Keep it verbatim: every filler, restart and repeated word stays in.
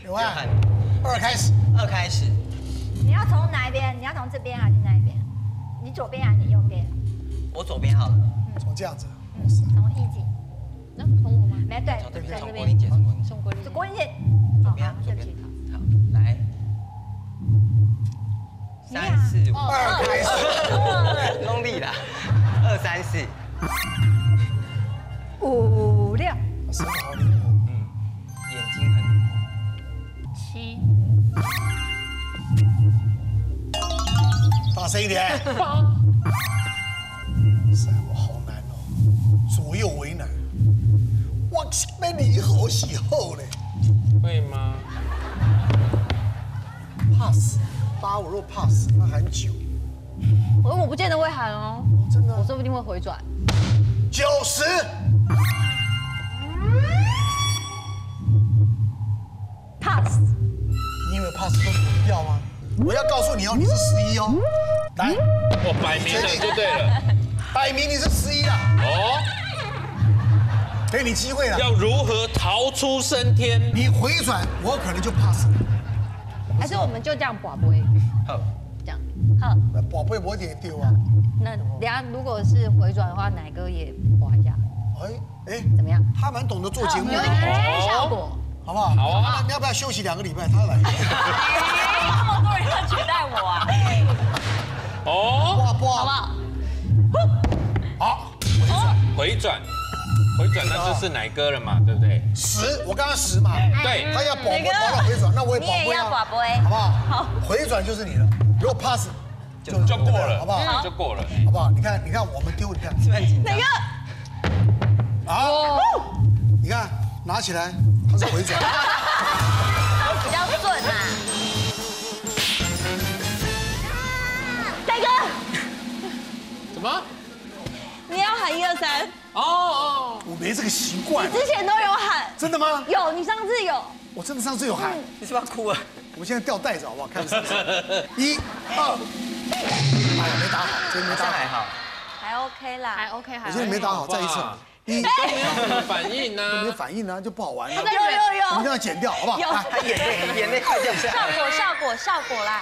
刘汉，二开始， 二开始。 你要从哪一边？你要从这边还是那一边？你左边还是你右边？ 我左边好了。 从这样子， 嗯，从一级。 那从我吗？ 没对， 从这边，从这郭玲姐，从郭玲姐。 从国立是郭玲姐。 左边，左边。好，来。三四五。 二开始， 用力啦。二三四。 五六。 身手好灵活。 嗯，眼睛很。 七。 大声一点。三，我好难哦，左右为难。我被你好喜后嘞。 会吗？ 怕死，八我如果怕死，那喊九。 我我不见得会喊哦， 真的？ 我说不定会回转。 九十。 pass。 你以为 pass 都躲不掉吗？我要告诉你哦，你是十一哦。来， 我摆明了就对了。 摆明你是十一啦。 哦， 给你机会了。 要如何逃出升天？ 你回转，我可能就 pass 了。 还是我们就这样拔杯， 好， 这样。好， 宝贝我一点丢啊。 那等下如果是回转的话，奶哥也滑一下， 哎哎， 怎么样？ 他蛮懂得做节目有的， 点效果。 好不好？ 好啊那你要不要休息两个礼拜？他来。 这么多人要取代我啊！ 哦， 哇不好不好？ 好， 回转，回转那就是奶哥了嘛，对不对？ 十，我刚刚十嘛。 对， 他要保保到回转，那我也保你也要不了， 宝贝， 好不好？好，回转就是你了。如果 pass 就就过了， 好不好？ 就过了。 好不好？你看，你看我们丢，你看， 是不是很紧张？ 好，你看拿起来，它是回转。 比较顺啊。 奶哥， 什么？ 你要喊一二三， 哦哦， 我没这个习惯， 之前都有喊， 真的吗？ 有，你上次有。 我真的上次有喊， 你是不是要哭了？ 我现在吊带子好不好？看是不是？一、二，哎呀，没打好，真的没打好好像还。好。 还 OK 啦， 还 OK，还我现在没打好，再一次。一， 都没有什么反应没呢。 反应呢，就不好玩了。 有有有我们这样剪掉，好不好？ 有来他眼泪眼泪快掉下来了。 效果效果效果啦。